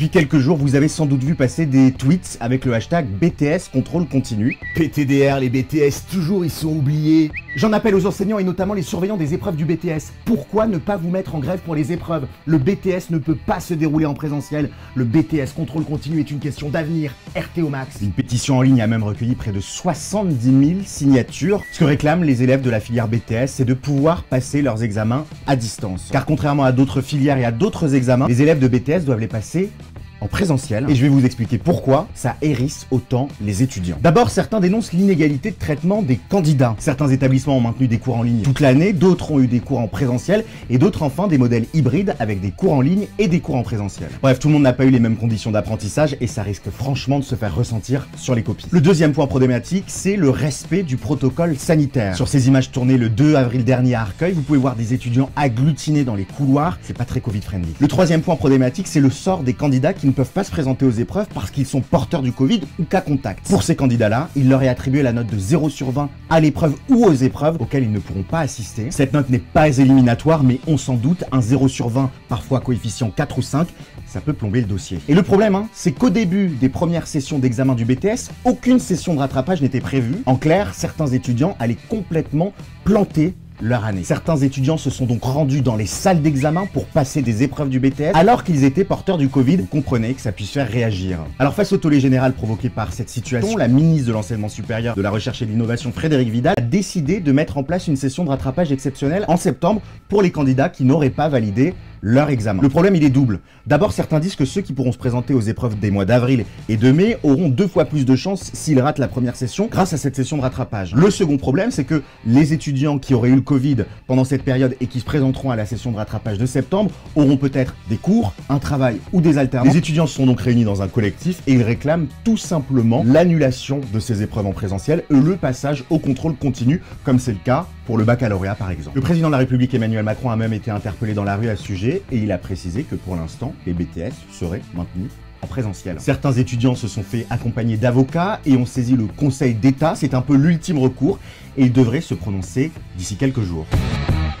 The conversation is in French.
Depuis quelques jours, vous avez sans doute vu passer des tweets avec le hashtag BTS contrôle continu. PTDR, les BTS, toujours ils sont oubliés. J'en appelle aux enseignants et notamment les surveillants des épreuves du BTS. Pourquoi ne pas vous mettre en grève pour les épreuves? Le BTS ne peut pas se dérouler en présentiel. Le BTS contrôle continu est une question d'avenir. RT au max. Une pétition en ligne a même recueilli près de 70 000 signatures. Ce que réclament les élèves de la filière BTS, c'est de pouvoir passer leurs examens à distance. Car contrairement à d'autres filières et à d'autres examens, les élèves de BTS doivent les passer en présentiel, et je vais vous expliquer pourquoi ça hérisse autant les étudiants. D'abord, certains dénoncent l'inégalité de traitement des candidats. Certains établissements ont maintenu des cours en ligne toute l'année, d'autres ont eu des cours en présentiel, et d'autres enfin des modèles hybrides avec des cours en ligne et des cours en présentiel. Bref, tout le monde n'a pas eu les mêmes conditions d'apprentissage, et ça risque franchement de se faire ressentir sur les copies. Le deuxième point problématique, c'est le respect du protocole sanitaire. Sur ces images tournées le 2 avril dernier à Arcueil, vous pouvez voir des étudiants agglutinés dans les couloirs, c'est pas très Covid-friendly. Le troisième point problématique, c'est le sort des candidats qui ne peuvent pas se présenter aux épreuves parce qu'ils sont porteurs du Covid ou cas contact. Pour ces candidats-là, il leur est attribué la note de 0 sur 20 à l'épreuve ou aux épreuves auxquelles ils ne pourront pas assister. Cette note n'est pas éliminatoire, mais on s'en doute, un 0 sur 20, parfois coefficient 4 ou 5, ça peut plomber le dossier. Et le problème, c'est qu'au début des premières sessions d'examen du BTS, aucune session de rattrapage n'était prévue. En clair, certains étudiants allaient complètement planter leur année. Certains étudiants se sont donc rendus dans les salles d'examen pour passer des épreuves du BTS alors qu'ils étaient porteurs du Covid. Vous comprenez que ça puisse faire réagir. Alors face au tollé général provoqué par cette situation, la ministre de l'Enseignement supérieur, de la Recherche et de l'Innovation, Frédérique Vidal, a décidé de mettre en place une session de rattrapage exceptionnelle en septembre pour les candidats qui n'auraient pas validé leur examen. Le problème, il est double. D'abord, certains disent que ceux qui pourront se présenter aux épreuves des mois d'avril et de mai auront 2 fois plus de chances s'ils ratent la première session grâce à cette session de rattrapage. Le second problème, c'est que les étudiants qui auraient eu le Covid pendant cette période et qui se présenteront à la session de rattrapage de septembre auront peut-être des cours, un travail ou des alternances. Les étudiants se sont donc réunis dans un collectif et ils réclament tout simplement l'annulation de ces épreuves en présentiel et le passage au contrôle continu, comme c'est le cas pour le baccalauréat par exemple. Le président de la République Emmanuel Macron a même été interpellé dans la rue à ce sujet et il a précisé que pour l'instant, les BTS seraient maintenus en présentiel. Certains étudiants se sont fait accompagner d'avocats et ont saisi le Conseil d'État. C'est un peu l'ultime recours et il devrait se prononcer d'ici quelques jours.